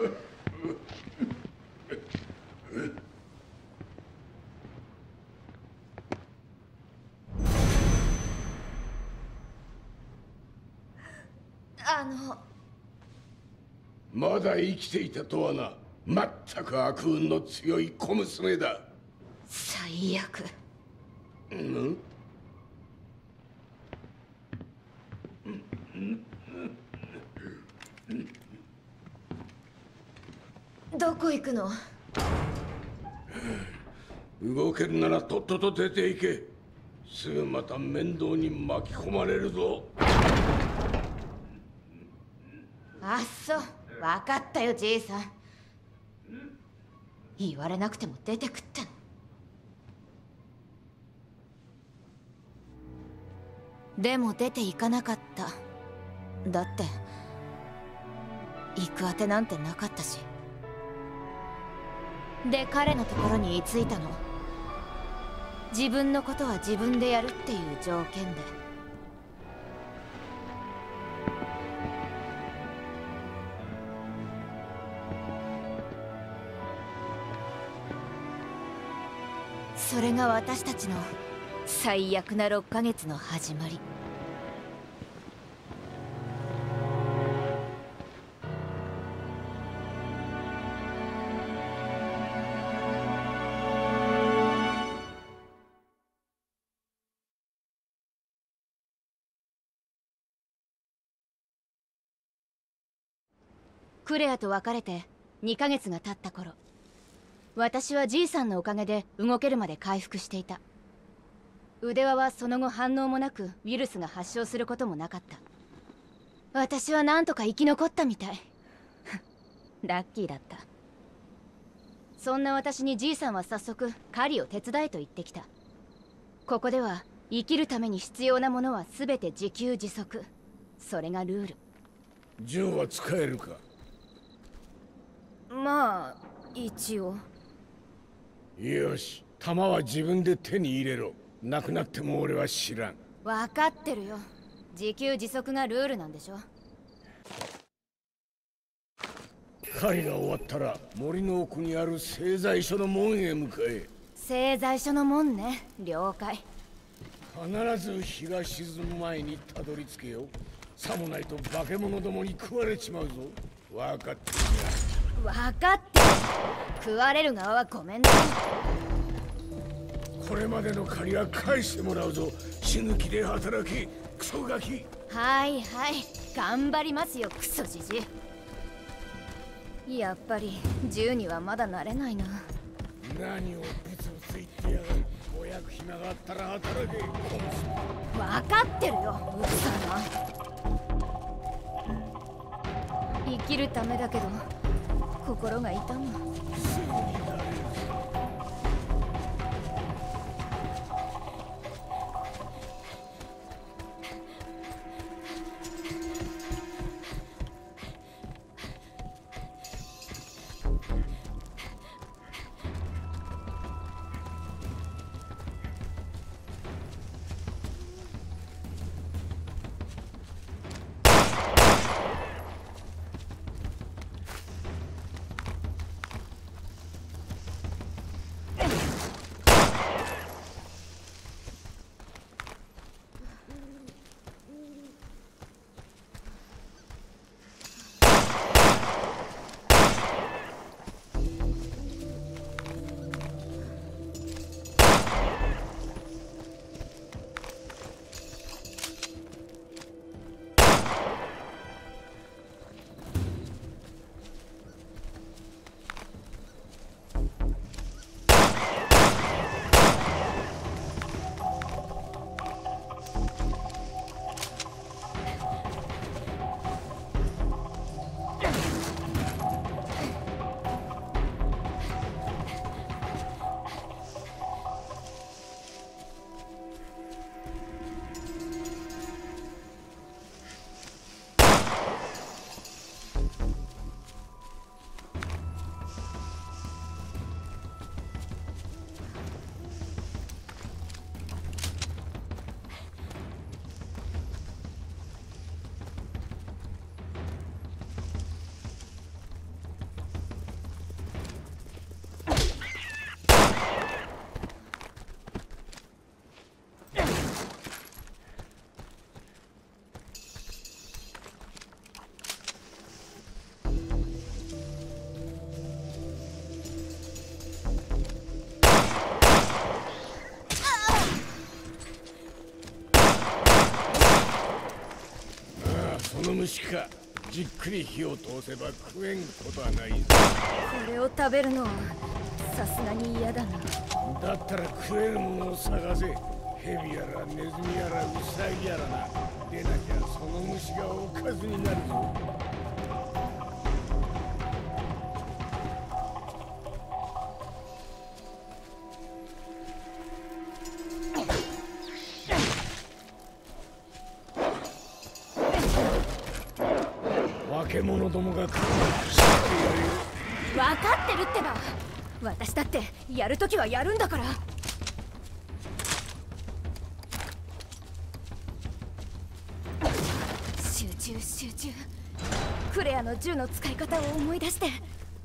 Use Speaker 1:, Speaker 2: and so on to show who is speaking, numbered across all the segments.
Speaker 1: まだ生きていたとはな。まったく悪運の強い小娘だ。
Speaker 2: 最悪。どこ行くの？
Speaker 1: 動けるならとっとと出て行け。すぐまた面倒に巻き込まれるぞ。
Speaker 2: あっそ、分かったよじいさん。言われなくても出てくっての。でも出て行かなかった。だって行くあてなんてなかったし。で彼のところに居ついたの。自分のことは自分でやるっていう条件で。それが私たちの最悪な6ヶ月の始まり。クレアと別れて2ヶ月が経った頃、私はじいさんのおかげで動けるまで回復していた。腕輪はその後反応もなく、ウイルスが発症することもなかった。私はなんとか生き残ったみたい。ラッキーだった。そんな私にじいさんは早速狩りを手伝えと言ってきた。ここでは生きるために必要なものは全て自給自足。それがルール。
Speaker 1: 銃は使えるか？
Speaker 2: まあ一応。
Speaker 1: よし、弾は自分で手に入れろ。なくなっても俺は知らん。
Speaker 2: 分かってるよ。自給自足がルールなんでしょ。
Speaker 1: 狩りが終わったら森の奥にある製材所の門へ向かえ。
Speaker 2: 製材所の門ね。了解。
Speaker 1: 必ず日が沈む前にたどり着けよ。さもないと化け物どもに食われちまうぞ。分かって
Speaker 2: るな。分かってる。食われる側はごめんね。
Speaker 1: これまでの借りは返してもらうぞ。死ぬ気で働き、クソガキ。
Speaker 2: はいはい、頑張りますよクソじじい。やっぱり銃にはまだ慣れないな。
Speaker 1: 何をブツブツ言ってやがる。お役暇があったら働け。
Speaker 2: 分かってるよ、うるさいな。生きるためだけど心が痛む。
Speaker 1: すぐになれる。 かじっくり火を通せば食えんことはないぞ。
Speaker 2: これを食べるのはさすがに嫌だな。
Speaker 1: だったら食えるものを探せ。ヘビやらネズミやらウサギやらな。でなきゃその虫がおかずになるぞ。化け物どもが来る。知ってやるよ。
Speaker 2: 分かってるってば。私だってやるときはやるんだから。集中集中。クレアの銃の使い方を思い出して。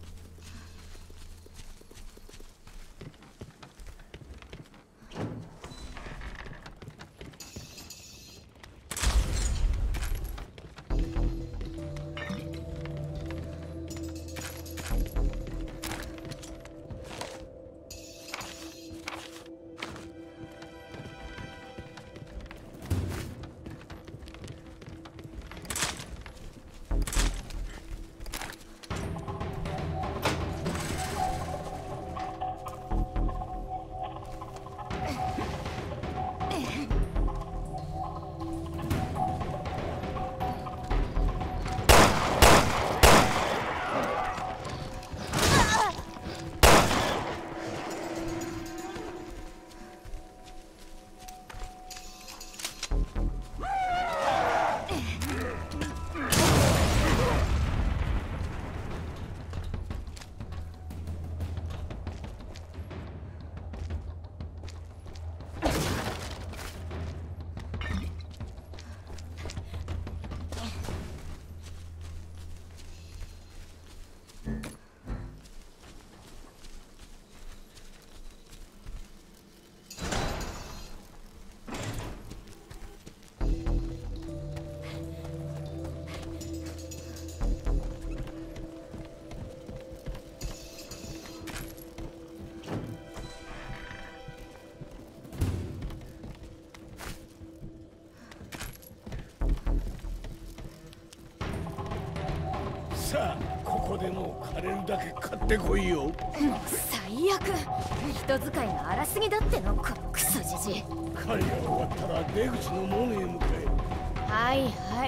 Speaker 2: さあ、ここでもう枯れるだけ買ってこいよ。 もう最悪。人使いが荒すぎだっての、このクソじじい。
Speaker 1: 狩りが終わったら出口の門へ向かえ。
Speaker 2: はいはい。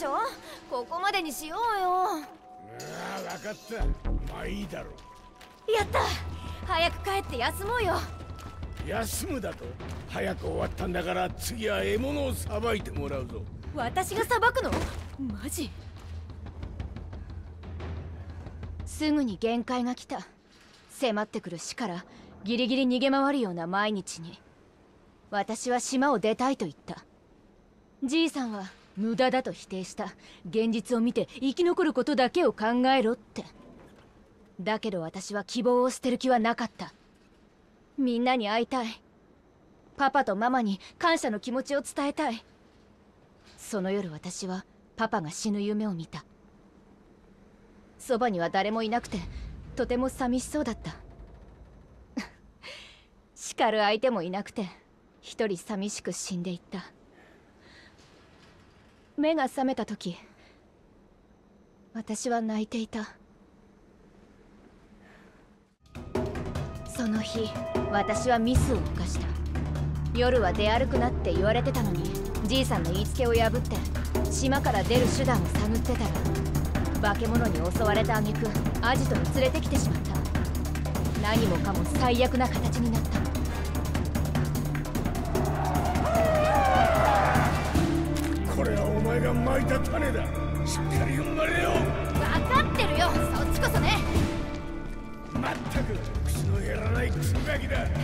Speaker 2: しょ。ここまでにしようよ。
Speaker 1: ああ、分かった。まあいいだろう。
Speaker 2: やった。早く帰って休もうよ。
Speaker 1: 休むだと？早く終わったんだから、次は獲物をさばいてもらうぞ。
Speaker 2: 私がさばくの？マジ？すぐに限界が来た。迫ってくる死からギリギリ逃げ回るような毎日に。私は島を出たいと言った。じいさんは無駄だと否定した。現実を見て生き残ることだけを考えろって。だけど私は希望を捨てる気はなかった。みんなに会いたい。パパとママに感謝の気持ちを伝えたい。その夜私はパパが死ぬ夢を見た。そばには誰もいなくてとても寂しそうだった叱る相手もいなくて一人寂しく死んでいった。目が覚めた時、私は泣いていた。その日、私はミスを犯した。夜は出歩くなって言われてたのに、じいさんの言いつけを破って島から出る手段を探ってたら、化け物に襲われた挙句アジトに連れてきてしまった。何もかも最悪な形になった。
Speaker 1: これはお前がまいた種だ。しっかり踏ん張れよ。
Speaker 2: 分かってるよ、そっちこそね。
Speaker 1: まったく口の減らないクソガキだ。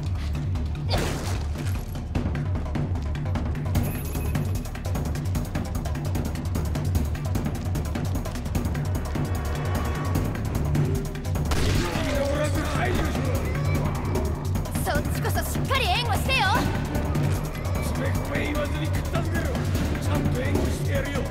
Speaker 2: そっちこそしっかり援護してよ。
Speaker 1: つべこべ言わずに片付けろ。ちゃんと援護してやるよ。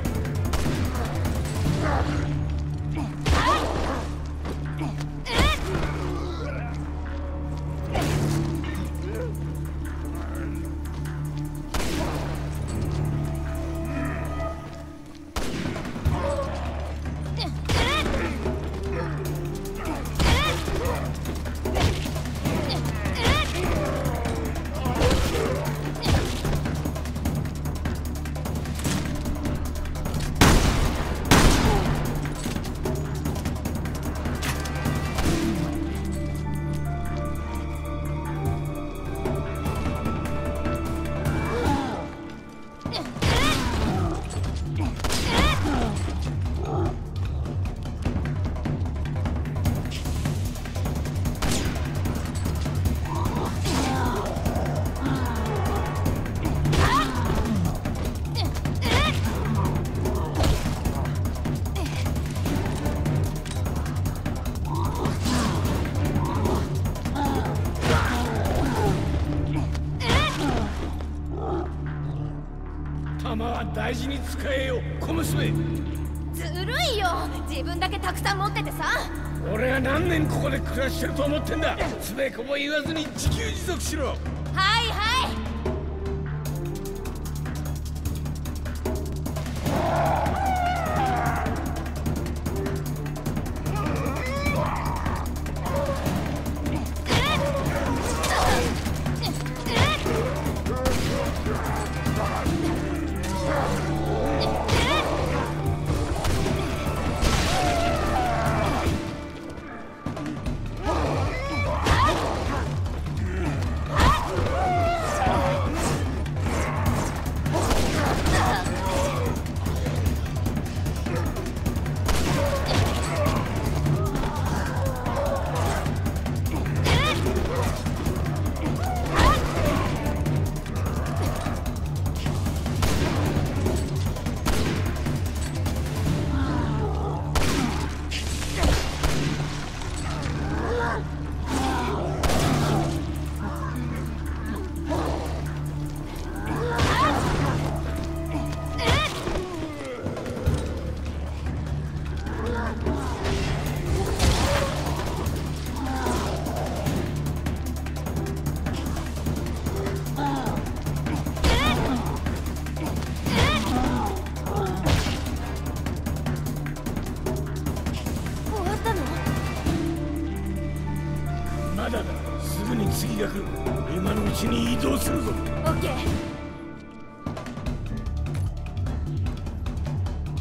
Speaker 1: 弾は大事に使えよ、小娘。
Speaker 2: ずるいよ、自分だけたくさん持っててさ。
Speaker 1: 俺が何年ここで暮らしてると思ってんだ。つべこぼ言わずに自給自足しろ。
Speaker 2: はいはい。
Speaker 1: まだだ、すぐに次が来る。今のうちに移動するぞ。
Speaker 2: オッケー。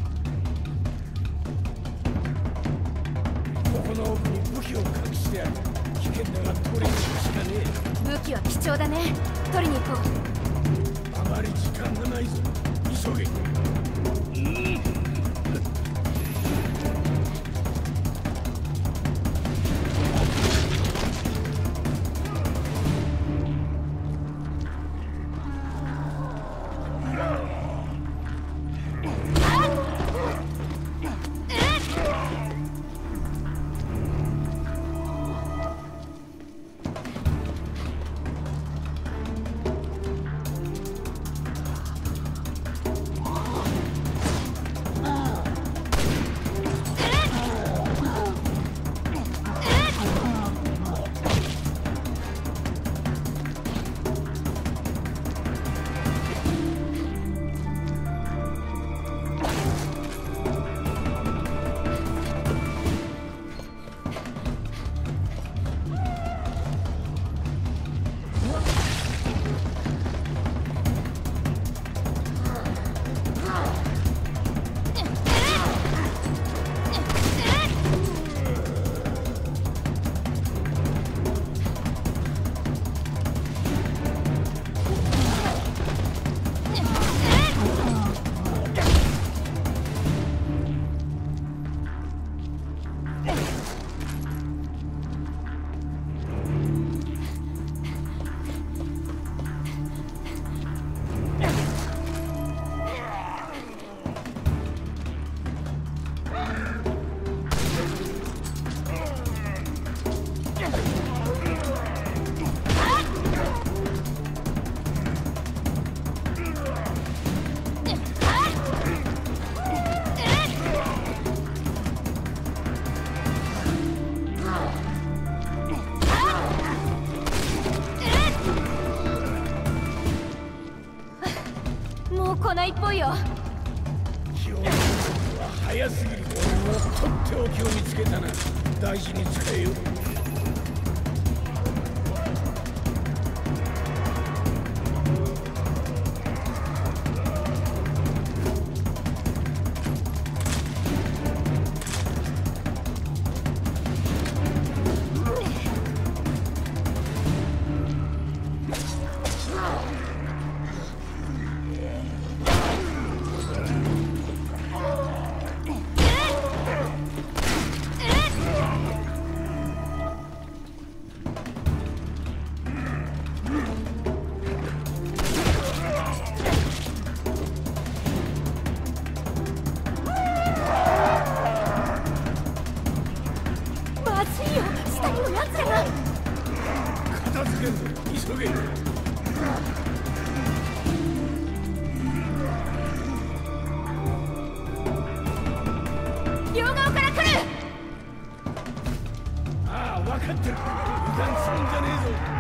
Speaker 1: 器を隠してある。危険だが取りに行くしかね
Speaker 2: 武器は貴重だね。取りに行こう。
Speaker 1: え。あまり時間がないぞ。急げ。
Speaker 2: 来ないっぽいよ。
Speaker 1: 今日は早すぎる。俺もとっておきを見つけたな。大事に使えよ。片付けるぞ。急げ。
Speaker 2: 両側から来る。
Speaker 1: ああ、分かってる。油断するんじゃねえぞ。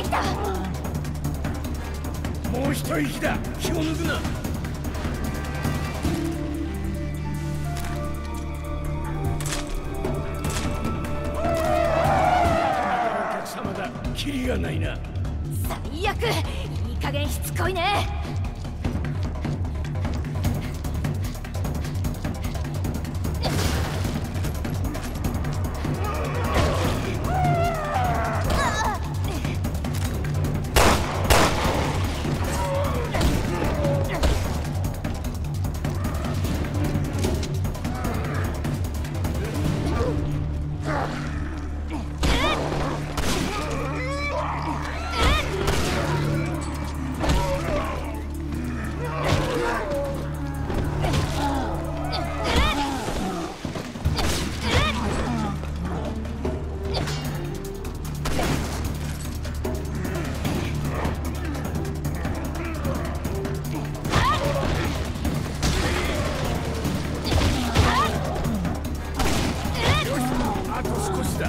Speaker 2: きた。
Speaker 1: もう一息だ。気を抜くな。お客様だ。キリがないな。
Speaker 2: 最悪。いい加減しつこいね。
Speaker 1: あと少しだ。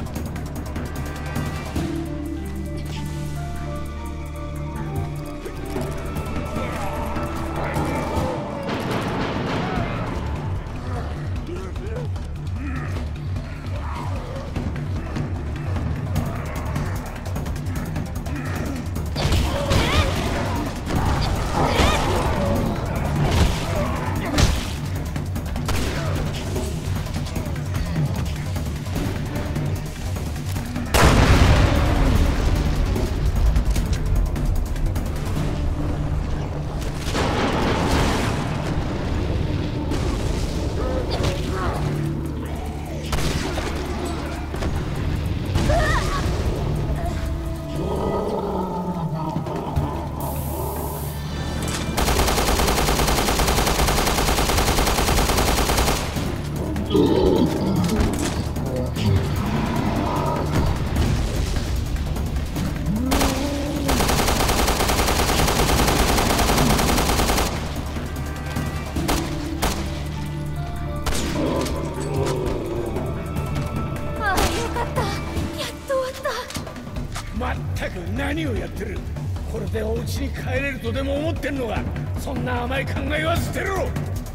Speaker 1: まったく何をやってる。これでお家に帰れるとでも思ってんのか。そんな甘い考えは捨てろ。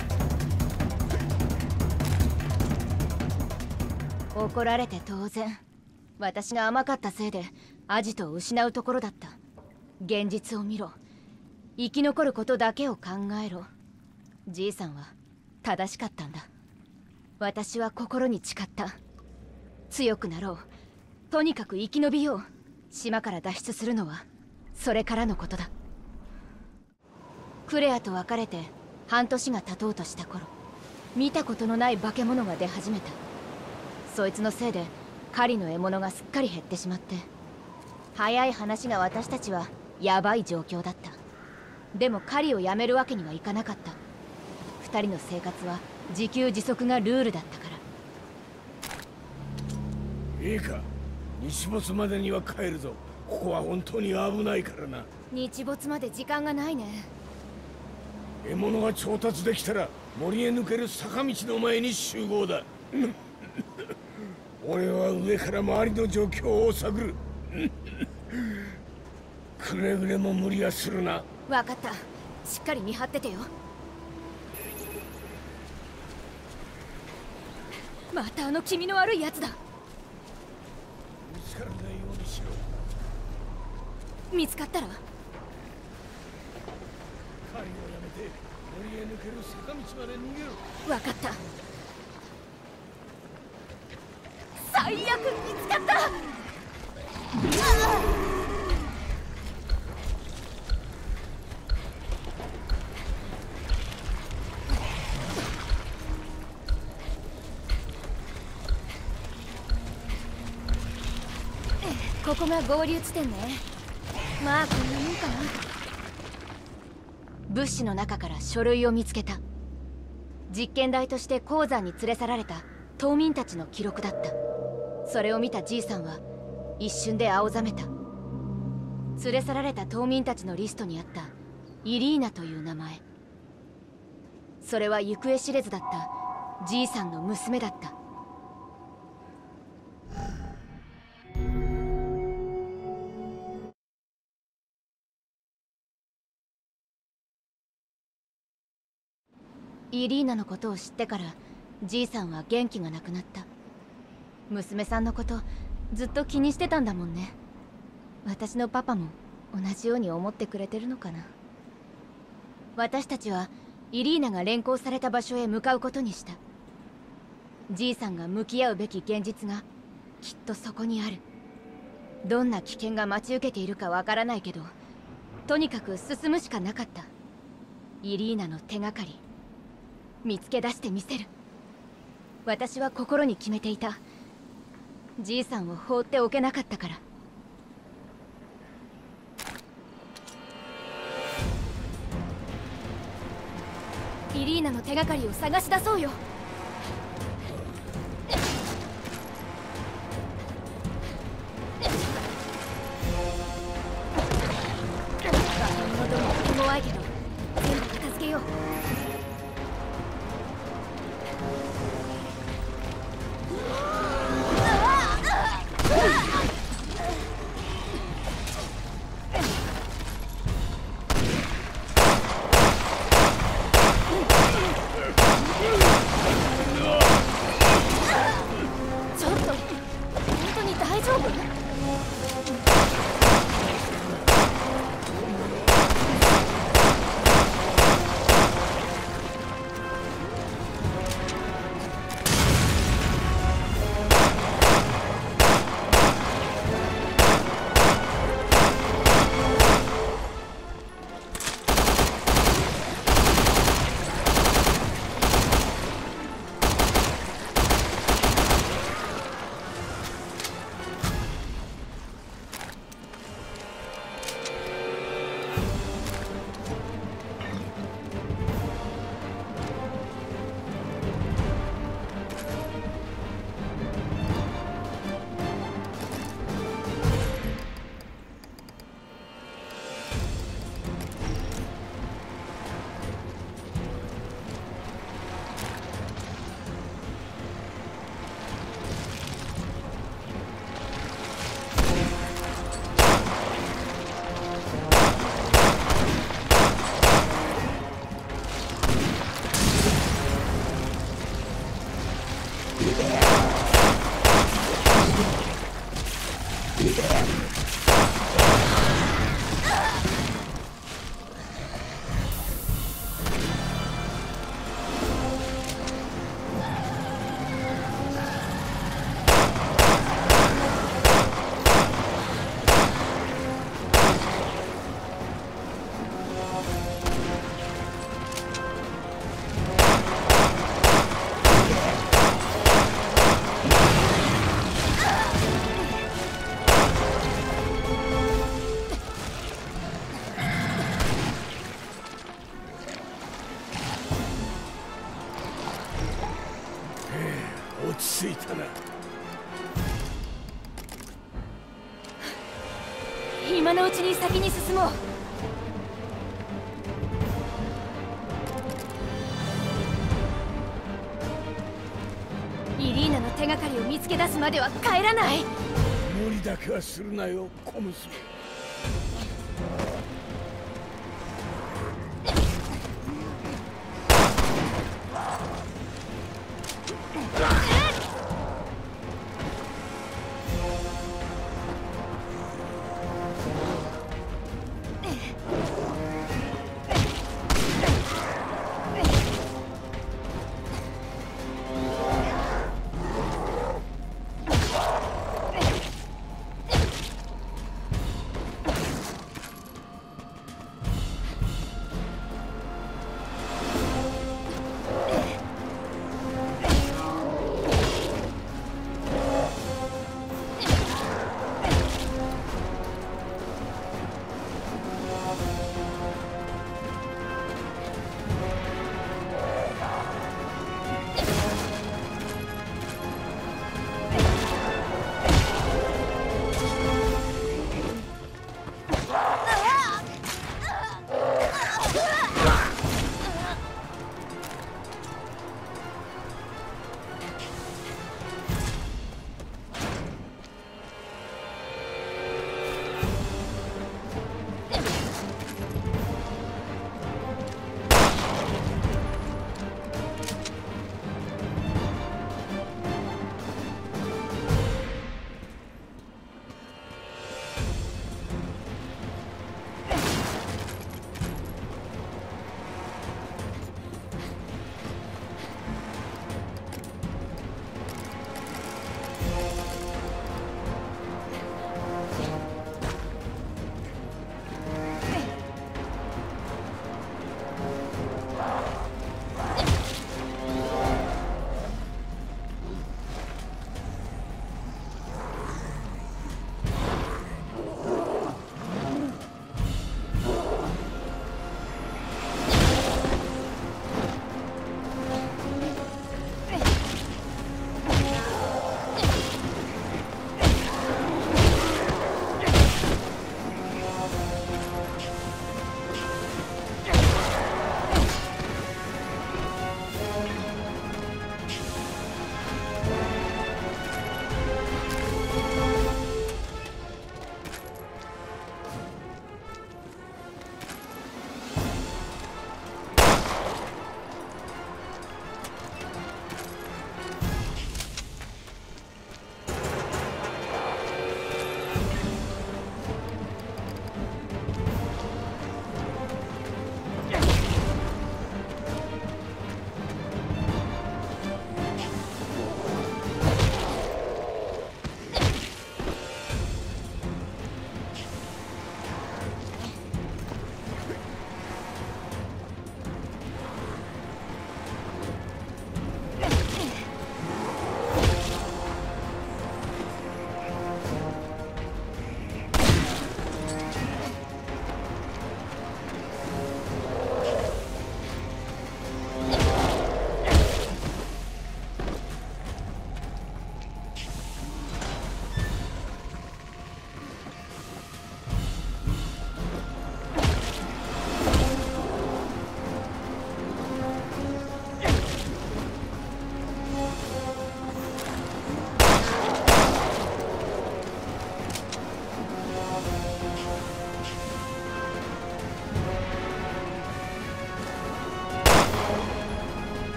Speaker 2: 怒られて当然。私が甘かったせいでアジトを失うところだった。現実を見ろ。生き残ることだけを考えろ。じいさんは正しかったんだ。私は心に誓った。強くなろう。とにかく生き延びよう。島から脱出するのはそれからのことだ。クレアと別れて半年が経とうとした頃、見たことのない化け物が出始めた。そいつのせいで狩りの獲物がすっかり減ってしまって、早い話が私たちはヤバい状況だった。でも狩りをやめるわけにはいかなかった。二人の生活は自給自足がルールだったから。
Speaker 1: いいか、日没までには帰るぞ。ここは本当に危ないからな。
Speaker 2: 日没まで時間がないね。
Speaker 1: 獲物が調達できたら森へ抜ける坂道の前に集合だ。俺は上から周りの状況を探る。くれぐれも無理はするな。
Speaker 2: 分かった。しっかり見張っててよ。またあの気味の悪いやつだ。
Speaker 1: 見つからないようにしろ。
Speaker 2: 見つかったら
Speaker 1: 狩りをやめて森へ抜ける坂道まで逃げろ。
Speaker 2: 分かった。最悪見つかった。ここが合流地点ね。まあこんなもんかな。物資の中から書類を見つけた。実験台として鉱山に連れ去られた島民たちの記録だった。それを見たじいさんは一瞬で青ざめた。連れ去られた島民たちのリストにあったイリーナという名前。それは行方知れずだったじいさんの娘だった。 イリーナのことを知ってからじいさんは元気がなくなった。娘さんのことずっと気にしてたんだもんね。私のパパも同じように思ってくれてるのかな。私たちはイリーナが連行された場所へ向かうことにした。じいさんが向き合うべき現実がきっとそこにある。どんな危険が待ち受けているかわからないけど、とにかく進むしかなかった。イリーナの手がかり見つけ出してみせる。私は心に決めていた。じいさんを放っておけなかったから。イリーナの手がかりを探し出そうよ。画面のども弱いけど全部片付けよう。ちょっと本当に大丈夫？
Speaker 1: 落ち着いたな。
Speaker 2: 今のうちに先に進もう。イリーナの手がかりを見つけ出すまでは帰らない。
Speaker 1: 無理だけはするなよ、小娘。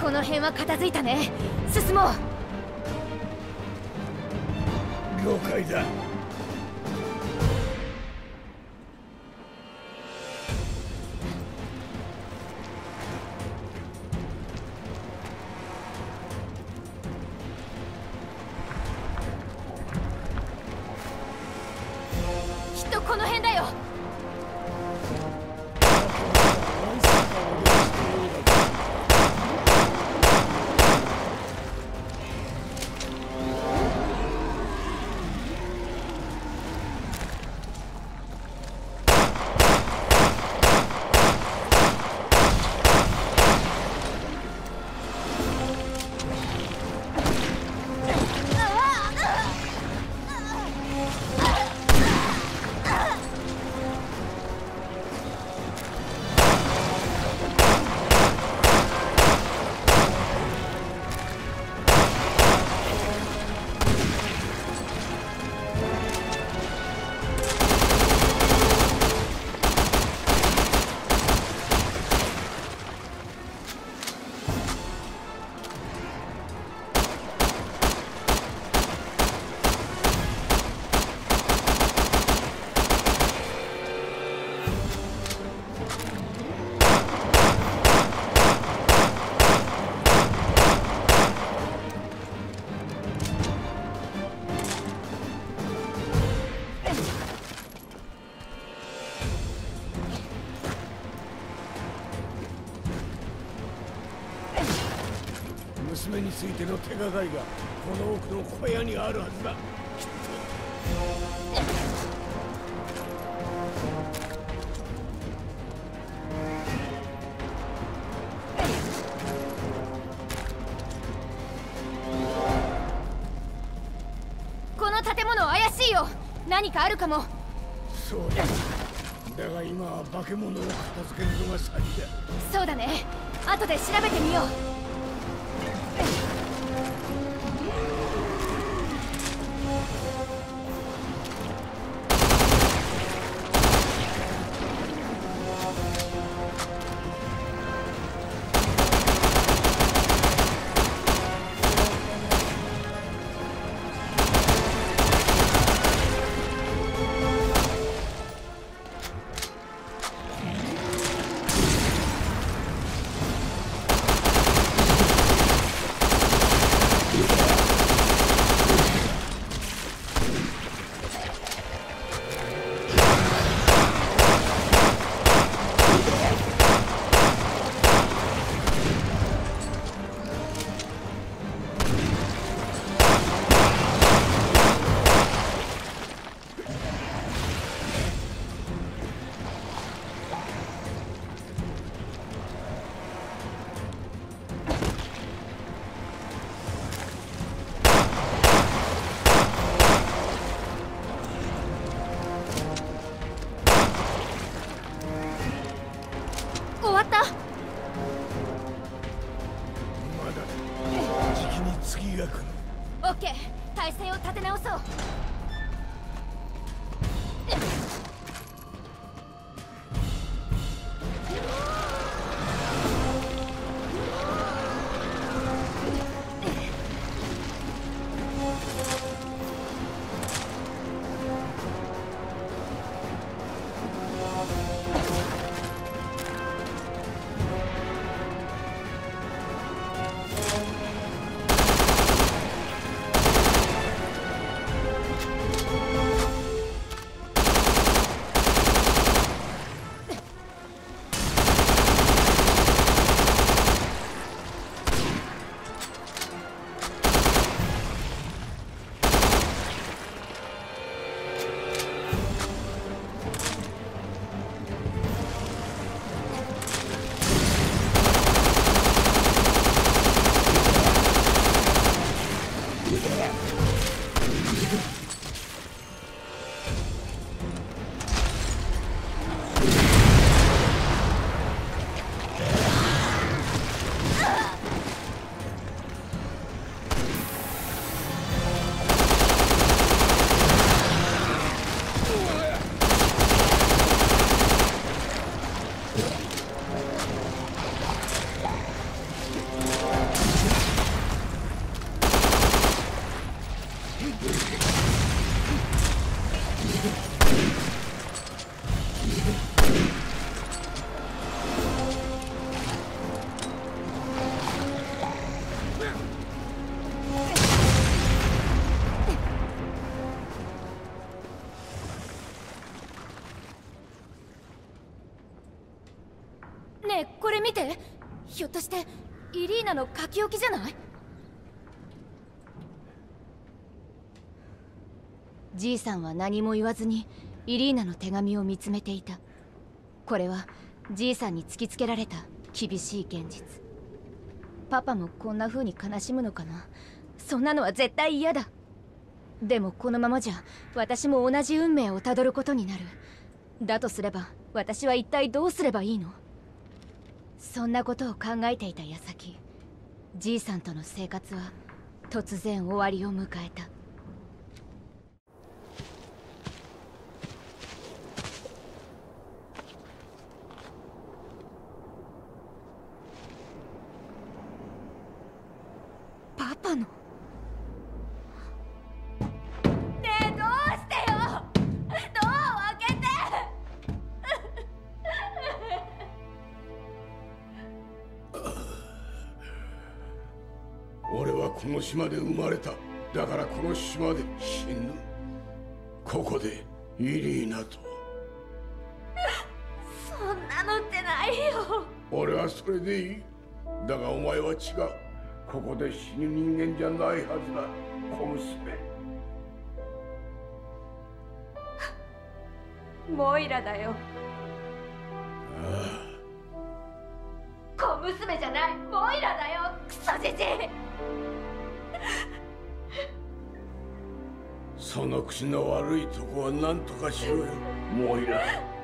Speaker 2: この辺は片付いたね。進もう。
Speaker 1: 了解だ。
Speaker 2: きっとこの辺だよ。娘についての手がかりがこの奥の小屋にあるはずだ。きっと。この建物怪しいよ。何かあるかも。
Speaker 1: そうだ。だが今は化け物を片付けるのが先だ。
Speaker 2: そうだね。後で調べてみよう。終わった。
Speaker 1: まだじきに次が来る。
Speaker 2: オッケー。体勢を立て直そう。 見て、ひょっとしてイリーナの書き置きじゃない？じいさんは何も言わずにイリーナの手紙を見つめていた。これはじいさんに突きつけられた厳しい現実。パパもこんな風に悲しむのかな。そんなのは絶対嫌だ。でもこのままじゃ私も同じ運命をたどることになる。だとすれば私は一体どうすればいいの？そんなことを考えていた矢先、じいさんとの生活は突然終わりを迎えた。パパの。ねえ、どうしてよ。ドアを開けて。
Speaker 1: 俺はこの島で生まれた。だからこの島で死ぬ。ここでイリーナと。
Speaker 2: そんなのってないよ。
Speaker 1: 俺はそれでいい。だがお前は違う。ここで死ぬ人間じゃないはずだ、小娘。
Speaker 2: モイラだよ。
Speaker 1: あ
Speaker 2: あ、小娘じゃない、モイラだよ。クソじじい。
Speaker 1: その口の悪いとこは何とかしろよ、モイラ。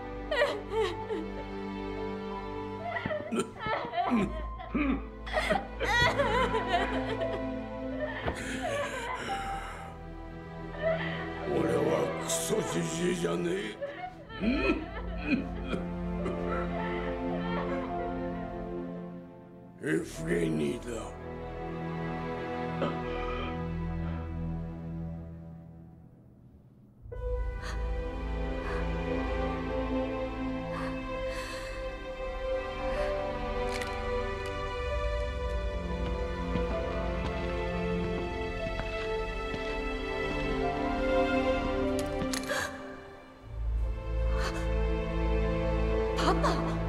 Speaker 1: 俺はクソじじいじゃねえ。エフゲニーだ。
Speaker 2: パパ。